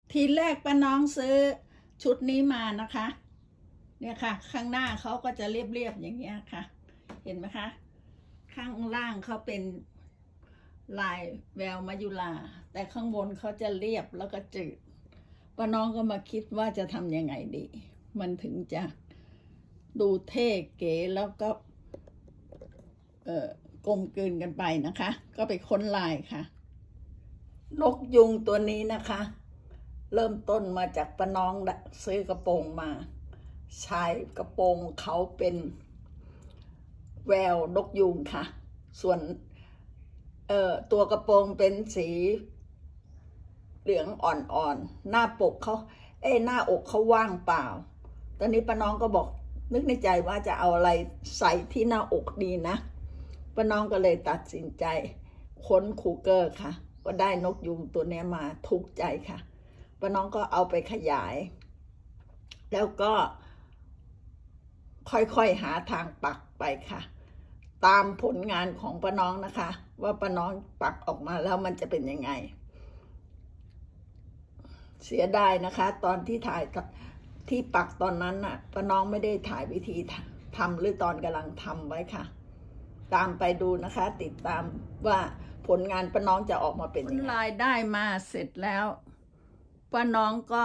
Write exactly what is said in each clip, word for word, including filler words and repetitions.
ทีแรกป้าน้องซื้อชุดนี้มานะคะเนี่ยค่ะข้างหน้าเขาก็จะเรียบๆอย่างเงี้ยค่ะเห็นไหมคะข้างล่างเขาเป็นลายแววมายุราแต่ข้างบนเขาจะเรียบแล้วก็จืดป้าน้องก็มาคิดว่าจะทำยังไงดีมันถึงจะดูเท่เก๋แล้วก็เอ่อกลมกลืนกันไปนะคะก็ไปค้นลายค่ะนกยุงตัวนี้นะคะเริ่มต้นมาจากป้าน้องซื้อกระโปรงมาชายกระโปรงเขาเป็นแววนกยุงค่ะส่วนเอ่อตัวกระโปรงเป็นสีเหลืองอ่อนๆหน้าปกเขาเอ้หน้าอกเขาว่างเปล่าตอนนี้ป้าน้องก็บอกนึกในใจว่าจะเอาอะไรใส่ที่หน้าอกดีนะป้าน้องก็เลยตัดสินใจค้นคูเกอร์ค่ะก็ได้นกยุงตัวนี้มาถูกใจค่ะป้าน้องก็เอาไปขยายแล้วก็ค่อยๆหาทางปักไปค่ะตามผลงานของป้าน้องนะคะว่าป้าน้องปักออกมาแล้วมันจะเป็นยังไงเสียดายนะคะตอนที่ถ่ายที่ปักตอนนั้นน่ะป้าน้องไม่ได้ถ่ายวิธีทำหรือตอนกำลังทำไว้ค่ะตามไปดูนะคะติดตามว่าผลงานป้าน้องจะออกมาเป็นยังไงลายได้มาเสร็จแล้วป้าน้องก็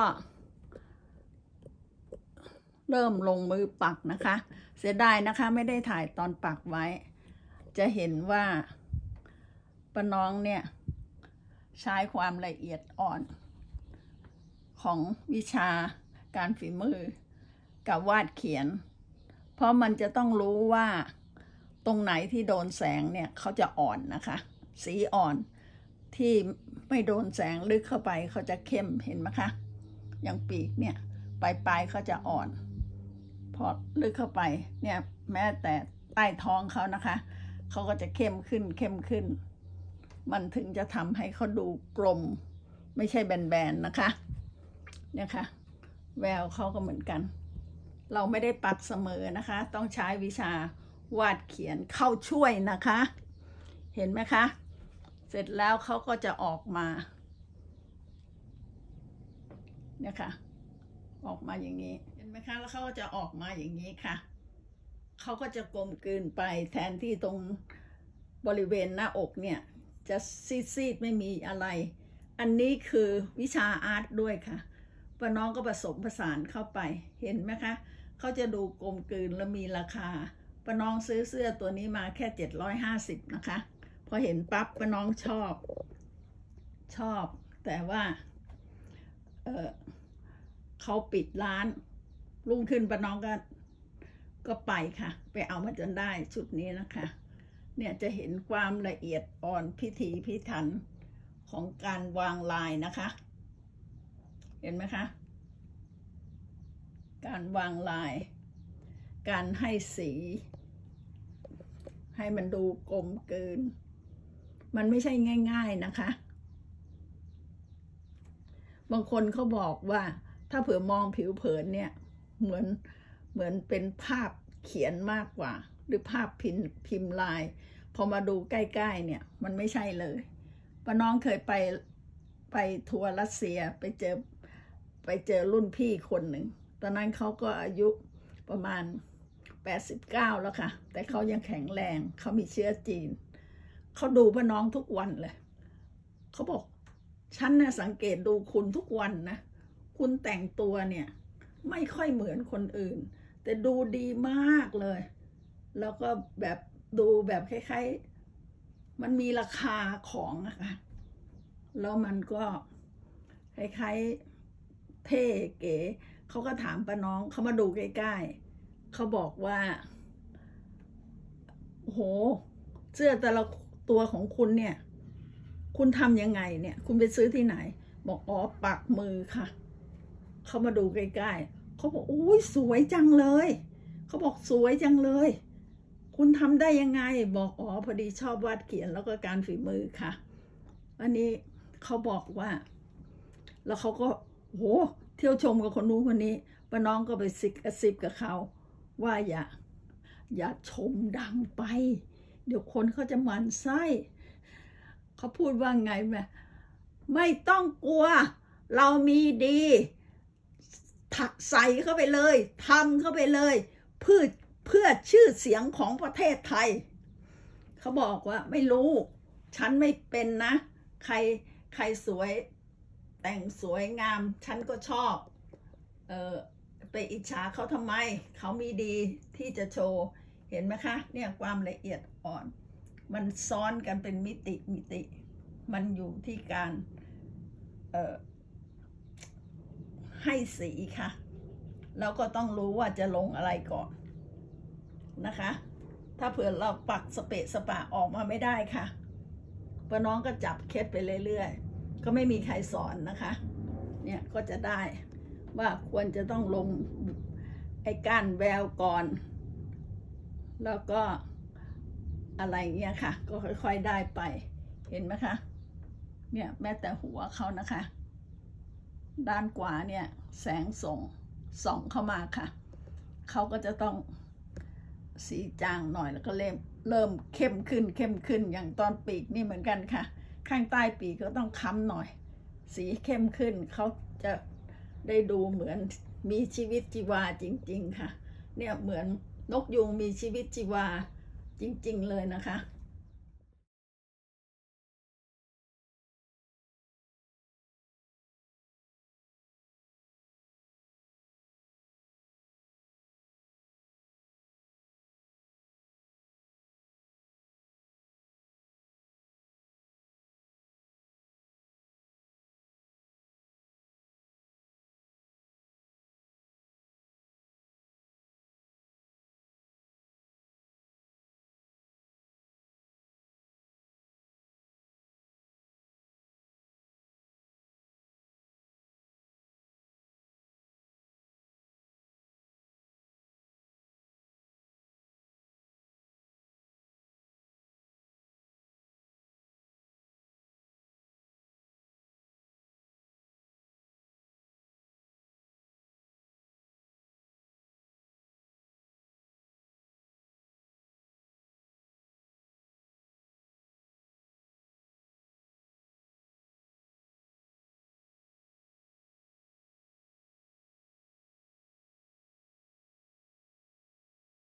เริ่มลงมือปักนะคะเสียดายนะคะไม่ได้ถ่ายตอนปักไว้จะเห็นว่าป้าน้องเนี่ยใช้ความละเอียดอ่อนของวิชาการฝีมือกับวาดเขียนเพราะมันจะต้องรู้ว่าตรงไหนที่โดนแสงเนี่ยเขาจะอ่อนนะคะสีอ่อนที่ไม่โดนแสงลึกเข้าไปเขาจะเข้มเห็นไหมคะอย่างปีกเนี่ยปลายปลายเขาจะอ่อนพอลึกเข้าไปเนี่ยแม้แต่ใต้ท้องเขานะคะเขาก็จะเข้มขึ้นเข้มขึ้นมันถึงจะทำให้เขาดูกลมไม่ใช่แบนๆนะคะเนี่ยค่ะแววเขาก็เหมือนกันเราไม่ได้ปักเสมอนะคะต้องใช้วิชาวาดเขียนเข้าช่วยนะคะเห็นไหมคะเสร็จแล้วเขาก็จะออกมาเนี่ยค่ะออกมาอย่างนี้เห็นไหมคะแล้วเขาก็จะออกมาอย่างนี้ค่ะเขาก็จะกลมกลืนไปแทนที่ตรงบริเวณหน้าอกเนี่ยจะซีดๆไม่มีอะไรอันนี้คือวิชาอาร์ตด้วยค่ะป้าน้องก็ผสมผสานเข้าไปเห็นไหมคะเขาจะดูกลมกลืนและมีราคาป้าน้องซื้อเสื้อตัวนี้มาแค่เจ็ดร้อยห้าสิบนะคะพอเห็นปั๊บป้าน้องชอบชอบแต่ว่าเออเขาปิดร้านรุ่งขึ้นป้าน้องก็ก็ไปค่ะไปเอามาจนได้ชุดนี้นะคะเนี่ยจะเห็นความละเอียดอ่อนพิถีพิถันของการวางลายนะคะเห็นไหมคะการวางลายการให้สีให้มันดูกลมกลืนมันไม่ใช่ง่ายๆนะคะบางคนเขาบอกว่าถ้าเผื่อมองผิวเผินเนี่ยเหมือนเหมือนเป็นภาพเขียนมากกว่าหรือภาพพิมพ์พิมพ์ลายพอมาดูใกล้ๆเนี่ยมันไม่ใช่เลยป้าน้องเคยไปไปทัวร์รัสเซียไปเจอไปเจอรุ่นพี่คนหนึ่งตอนนั้นเขาก็อายุประมาณแปดสิบเก้าแล้วค่ะแต่เขายังแข็งแรงเขามีเชื้อจีนเขาดูป้าน้องทุกวันเลยเขาบอกฉันนะสังเกตดูคุณทุกวันนะคุณแต่งตัวเนี่ยไม่ค่อยเหมือนคนอื่นแต่ดูดีมากเลยแล้วก็แบบดูแบบคล้ายๆมันมีราคาของอะค่ะแล้วมันก็คล้ายๆเท่เก๋เขาก็ถามป้าน้องเขามาดูใกล้ๆเขาบอกว่าโอ้โหเสื้อแต่ละตัวของคุณเนี่ยคุณทำยังไงเนี่ยคุณไปซื้อที่ไหนบอกอ๋อปักมือค่ะเขามาดูใกล้ๆเขาบอกอุ้ยสวยจังเลยเขาบอกสวยจังเลยคุณทำได้ยังไงบอกอ๋อพอดีชอบวาดเขียนแล้วก็การฝีมือค่ะอันนี้เขาบอกว่าแล้วเขาก็โหเที่ยวชมกับคนนู้นคนนี้ป้าน้องก็ไปซิกกระซิบกับเขาว่าอย่าอย่าชมดังไปเดี๋ยวคนเขาจะหมั่นไส้เขาพูดว่าไงแม่ไม่ต้องกลัวเรามีดีใส่เข้าไปเลยทำเข้าไปเลยเพื่อเพื่อชื่อเสียงของประเทศไทยเขาบอกว่าไม่รู้ฉันไม่เป็นนะใครใครสวยแต่งสวยงามฉันก็ชอบเออไปอิจฉาเขาทำไมเขามีดีที่จะโชว์เห็นไหมคะเนี่ยความละเอียดอ่อนมันซ้อนกันเป็นมิติมิติมันอยู่ที่การเอ่อให้สีค่ะเราก็ต้องรู้ว่าจะลงอะไรก่อนนะคะถ้าเผื่อเราปักสเปะสปะออกมาไม่ได้ค่ะป้าน้องก็จับเคสไปเรื่อยๆก็ไม่มีใครสอนนะคะเนี่ยก็จะได้ว่าควรจะต้องลงไอ้ก้านแววก่อนแล้วก็อะไรเงี้ยค่ะก็ค่อยๆได้ไปเห็นไหมคะเนี่ยแม้แต่หัวเขานะคะด้านขวาเนี่ยแสงส่องส่องเข้ามาค่ะเขาก็จะต้องสีจางหน่อยแล้วก็เริ่มเริ่มเข้มขึ้นเข้มขึ้นอย่างตอนปีกนี่เหมือนกันค่ะข้างใต้ปีกก็ต้องค้ำหน่อยสีเข้มขึ้นเขาจะได้ดูเหมือนมีชีวิตชีวาจริงๆค่ะเนี่ยเหมือนนกยูงมีชีวิตชีวาจริงๆเลยนะคะ